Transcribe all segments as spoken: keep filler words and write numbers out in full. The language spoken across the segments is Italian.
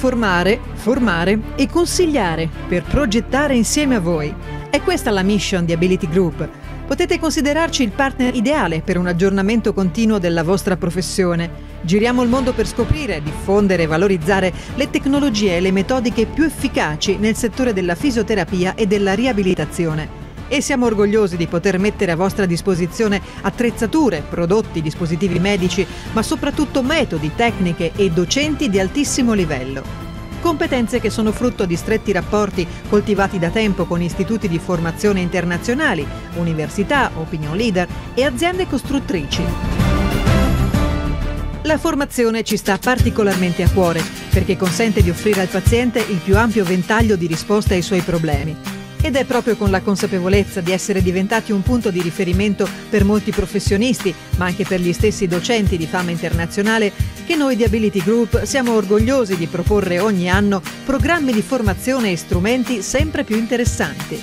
informare, formare e consigliare per progettare insieme a voi. È questa la mission di Ability Group. Potete considerarci il partner ideale per un aggiornamento continuo della vostra professione. Giriamo il mondo per scoprire, diffondere e valorizzare le tecnologie e le metodiche più efficaci nel settore della fisioterapia e della riabilitazione. E siamo orgogliosi di poter mettere a vostra disposizione attrezzature, prodotti, dispositivi medici, ma soprattutto metodi, tecniche e docenti di altissimo livello. Competenze che sono frutto di stretti rapporti coltivati da tempo con istituti di formazione internazionali, università, opinion leader e aziende costruttrici. La formazione ci sta particolarmente a cuore perché consente di offrire al paziente il più ampio ventaglio di risposte ai suoi problemi. Ed è proprio con la consapevolezza di essere diventati un punto di riferimento per molti professionisti, ma anche per gli stessi docenti di fama internazionale, che noi di Ability Group siamo orgogliosi di proporre ogni anno programmi di formazione e strumenti sempre più interessanti.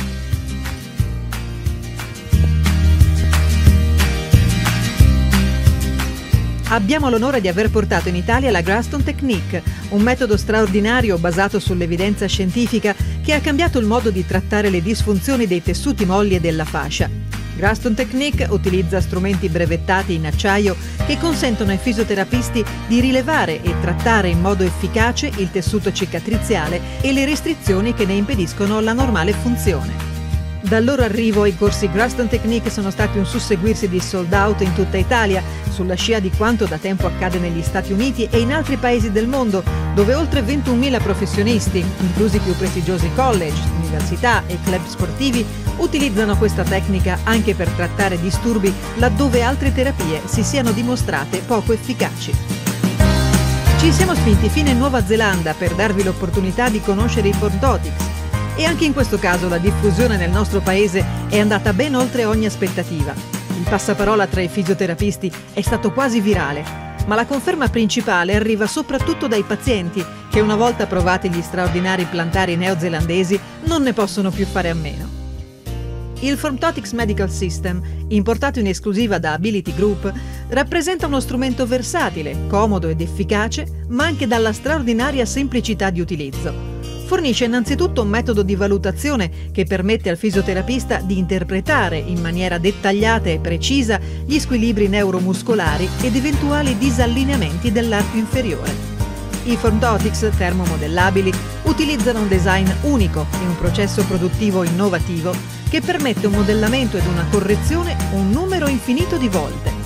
Abbiamo l'onore di aver portato in Italia la Graston Technique, un metodo straordinario basato sull'evidenza scientifica che ha cambiato il modo di trattare le disfunzioni dei tessuti molli e della fascia. Graston Technique utilizza strumenti brevettati in acciaio che consentono ai fisioterapisti di rilevare e trattare in modo efficace il tessuto cicatriziale e le restrizioni che ne impediscono la normale funzione. Dal loro arrivo i corsi Graston Technique sono stati un susseguirsi di sold out in tutta Italia, sulla scia di quanto da tempo accade negli Stati Uniti e in altri paesi del mondo, dove oltre ventunomila professionisti, inclusi i più prestigiosi college, università e club sportivi, utilizzano questa tecnica anche per trattare disturbi laddove altre terapie si siano dimostrate poco efficaci. Ci siamo spinti fino in Nuova Zelanda per darvi l'opportunità di conoscere i Formtotics. E anche in questo caso la diffusione nel nostro paese è andata ben oltre ogni aspettativa. Il passaparola tra i fisioterapisti è stato quasi virale, ma la conferma principale arriva soprattutto dai pazienti che una volta provati gli straordinari plantari neozelandesi non ne possono più fare a meno. Il Formtotics Medical System, importato in esclusiva da Ability Group, rappresenta uno strumento versatile, comodo ed efficace, ma anche dalla straordinaria semplicità di utilizzo. Fornisce innanzitutto un metodo di valutazione che permette al fisioterapista di interpretare in maniera dettagliata e precisa gli squilibri neuromuscolari ed eventuali disallineamenti dell'arto inferiore. I Formtotics termomodellabili utilizzano un design unico e un processo produttivo innovativo che permette un modellamento ed una correzione un numero infinito di volte.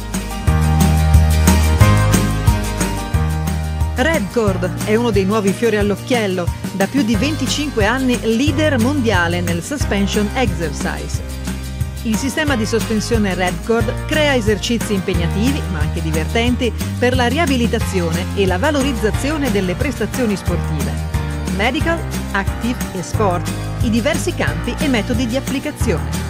Redcord è uno dei nuovi fiori all'occhiello, da più di venticinque anni leader mondiale nel suspension exercise. Il sistema di sospensione Redcord crea esercizi impegnativi, ma anche divertenti, per la riabilitazione e la valorizzazione delle prestazioni sportive. Medical, active e sport, i diversi campi e metodi di applicazione.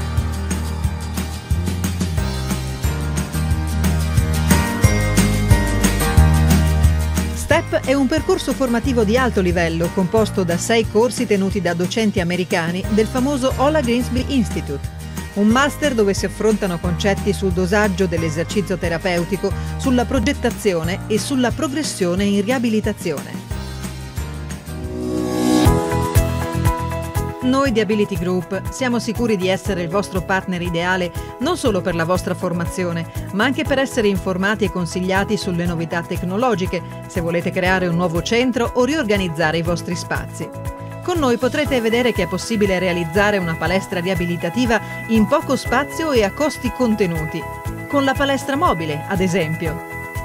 STEP è un percorso formativo di alto livello composto da sei corsi tenuti da docenti americani del famoso Ola Grimsby Institute, un master dove si affrontano concetti sul dosaggio dell'esercizio terapeutico, sulla progettazione e sulla progressione in riabilitazione. Noi di Ability Group siamo sicuri di essere il vostro partner ideale non solo per la vostra formazione, ma anche per essere informati e consigliati sulle novità tecnologiche, se volete creare un nuovo centro o riorganizzare i vostri spazi. Con noi potrete vedere che è possibile realizzare una palestra riabilitativa in poco spazio e a costi contenuti, con la palestra mobile, ad esempio.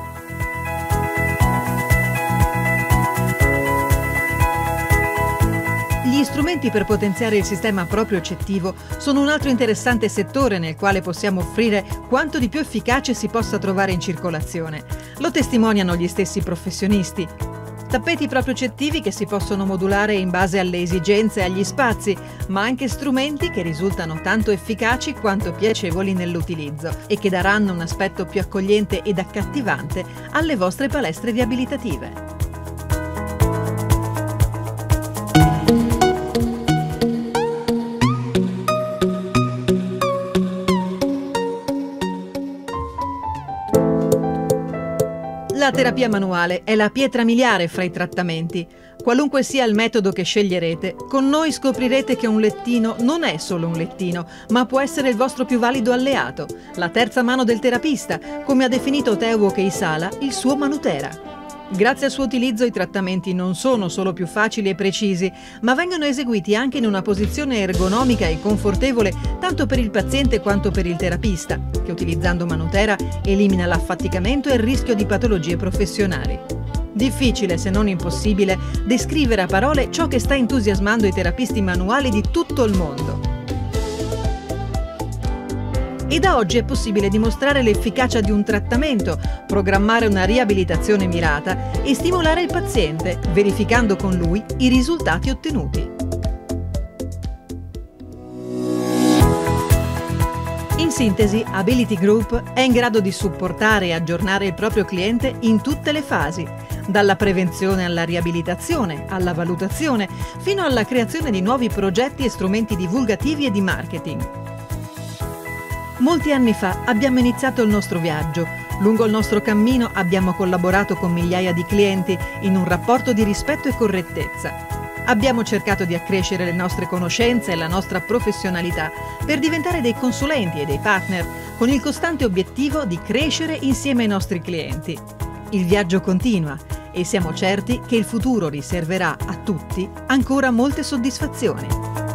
Gli strumenti per potenziare il sistema propriocettivo sono un altro interessante settore nel quale possiamo offrire quanto di più efficace si possa trovare in circolazione. Lo testimoniano gli stessi professionisti. Tappeti propriocettivi che si possono modulare in base alle esigenze e agli spazi, ma anche strumenti che risultano tanto efficaci quanto piacevoli nell'utilizzo e che daranno un aspetto più accogliente ed accattivante alle vostre palestre riabilitative. La terapia manuale è la pietra miliare fra i trattamenti, Qualunque sia il metodo che sceglierete, con noi scoprirete che un lettino non è solo un lettino, ma può essere il vostro più valido alleato, la terza mano del terapista, come ha definito Teuvo Keisala il suo Manutera. Grazie al suo utilizzo i trattamenti non sono solo più facili e precisi, ma vengono eseguiti anche in una posizione ergonomica e confortevole tanto per il paziente quanto per il terapista, che utilizzando Manutera elimina l'affaticamento e il rischio di patologie professionali. Difficile, se non impossibile, descrivere a parole ciò che sta entusiasmando i terapisti manuali di tutto il mondo. E da oggi è possibile dimostrare l'efficacia di un trattamento, programmare una riabilitazione mirata e stimolare il paziente, verificando con lui i risultati ottenuti. In sintesi, Ability Group è in grado di supportare e aggiornare il proprio cliente in tutte le fasi, dalla prevenzione alla riabilitazione, alla valutazione, fino alla creazione di nuovi progetti e strumenti divulgativi e di marketing. Molti anni fa abbiamo iniziato il nostro viaggio. Lungo il nostro cammino abbiamo collaborato con migliaia di clienti in un rapporto di rispetto e correttezza. Abbiamo cercato di accrescere le nostre conoscenze e la nostra professionalità per diventare dei consulenti e dei partner, con il costante obiettivo di crescere insieme ai nostri clienti. Il viaggio continua e siamo certi che il futuro riserverà a tutti ancora molte soddisfazioni.